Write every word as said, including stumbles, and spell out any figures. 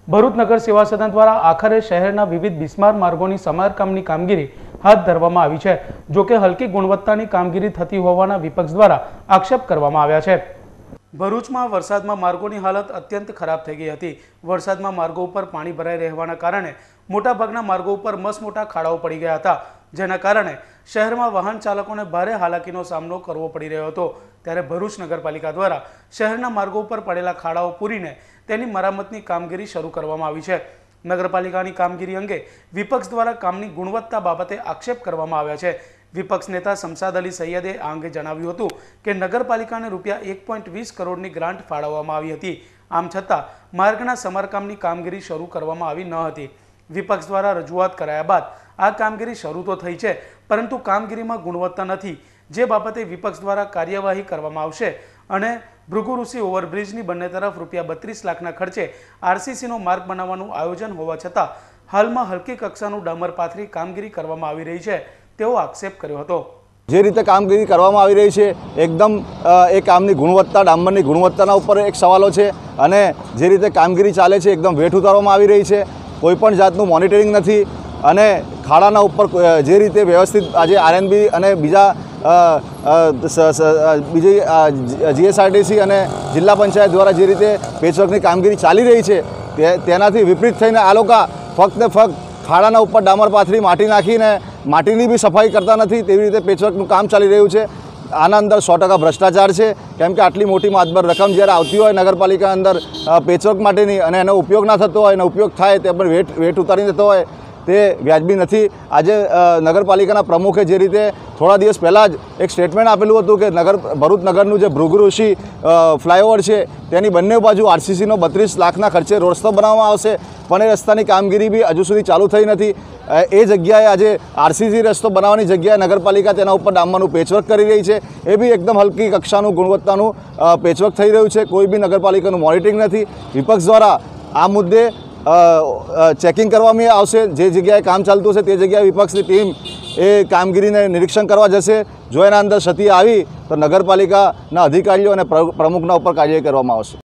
ભરૂચ નગર સેવા સદન દ્વારા આખરે શહેરના વિવિધ બિસ્માર માર્ગોની સમારકામની કામગીરી હાથ ધરવામાં આવી છે। જો કે હલકી ગુણવત્તાની કામગીરી થતી હોવાના વિપક્ષ દ્વારા આક્ષેપ કરવામાં આવ્યા છે। ભરૂચમાં વરસાદમાં માર્ગોની હાલત અત્યંત ખરાબ થઈ ગઈ હતી। વરસાદમાં માર્ગો ઉપર પાણી ભરાઈ રહેવાના કારણે મોટાભાગના માર્ગો ઉપર મસમોટા ખાડાઓ પડી ગયા હતા, જેના કારણે શહેરમાં વાહન ચાલકોને ભારે હાલાકીનો સામનો કરવો પડી રહ્યો હતો। ત્યારે ભરૂચ નગરપાલિકા દ્વારા શહેરના માર્ગો ઉપર પડેલા ખાડાઓ પૂરીને તેની મરામતની કામગીરી શરૂ કરવામાં આવી છે। નગરપાલિકાની કામગીરી અંગે વિપક્ષ દ્વારા કામની ગુણવત્તા બાબતે આક્ષેપ કરવામાં આવ્યા છે। વિપક્ષ નેતા શમશાદ અલી સૈયદે આ અંગે જણાવ્યું હતું કે નગરપાલિકાને રૂપિયા એક પોઈન્ટ વીસ કરોડની ગ્રાન્ટ ફાળવવામાં આવી હતી, આમ છતાં માર્ગના સમારકામની કામગીરી શરૂ કરવામાં આવી ન હતી। વિપક્ષ દ્વારા રજૂઆત કરાયા બાદ આ કામગીરી શરૂ તો થઈ છે, પરંતુ કામગીરીમાં ગુણવત્તા નથી, જે બાબતે વિપક્ષ દ્વારા કાર્યવાહી કરવામાં આવશે અને ભૃગુ ઋષિ ઓવરબ્રિજની બંને તરફ રૂપિયા બત્રીસ લાખના ખર્ચે આરસીસીનો માર્ગ બનાવવાનું આયોજન હોવા છતાં હાલમાં હલકી કક્ષાનું ડામર પાથરી કામગીરી કરવામાં આવી રહી છે તેવો આક્ષેપ કર્યો હતો। જે રીતે કામગીરી કરવામાં આવી રહી છે એકદમ એ કામની ગુણવત્તા, ડામરની ગુણવત્તાના ઉપર એક સવાલો છે અને જે રીતે કામગીરી ચાલે છે એકદમ વેઠ ઉતારવામાં આવી રહી છે। કોઈપણ જાતનું મોનિટરિંગ નથી અને ખાડાના ઉપર જે રીતે વ્યવસ્થિત આજે આરએનબી અને બીજા બીજી જીએસઆરટીસી અને જિલ્લા પંચાયત દ્વારા જે રીતે પેચવર્કની કામગીરી ચાલી રહી છે તેનાથી વિપરીત થઈને આ લોકો ફક્ત ને ફક્ત ખાડાના ઉપર ડામર પાથરી માટી નાખીને માટીની બી સફાઈ કરતા નથી, તેવી રીતે પેચવર્કનું કામ ચાલી રહ્યું છે। આના અંદર સો ટકા ભ્રષ્ટાચાર છે, કેમ કે આટલી મોટી માતબર રકમ જ્યારે આવતી હોય નગરપાલિકા અંદર પેચવર્ક માટેની અને એનો ઉપયોગ ના થતો હોય અને ઉપયોગ થાય તે પણ વેટ વેટ ઉતારી દેતો હોય તે વ્યાજબી નથી। આજે નગરપાલિકાના પ્રમુખે જે રીતે થોડા દિવસ પહેલાં જ એક સ્ટેટમેન્ટ આપેલું હતું કે નગર ભરૂચ નગરનું જે ભૃગુ ઋષિ ફ્લાયઓવર છે તેની બંને બાજુ આરસીસીનો બત્રીસ લાખના ખર્ચે રોડ રસ્તો બનાવવામાં આવશે, પણ એ રસ્તાની કામગીરી બી હજુ સુધી ચાલુ થઈ નથી। એ જગ્યાએ આજે આરસીસી રસ્તો બનાવવાની જગ્યાએ નગરપાલિકા તેના ઉપર ડામરનું પેચવર્ક કરી રહી છે, એ બી એકદમ હલકી કક્ષાનું ગુણવત્તાનું પેચવર્ક થઈ રહ્યું છે। કોઈ બી નગરપાલિકાનું મોનિટરિંગ નથી। વિપક્ષ દ્વારા આ મુદ્દે ચેકિંગ કરવામાં આવશે। જે જગ્યાએ કામ ચાલતું હશે તે જગ્યાએ વિપક્ષની ટીમ એ કામગીરીને નિરીક્ષણ કરવા જશે। જો એના અંદર ક્ષતિ આવી તો નગરપાલિકાના અધિકારીઓ અને પ્રમુખના ઉપર કાર્યવાહી કરવામાં આવશે।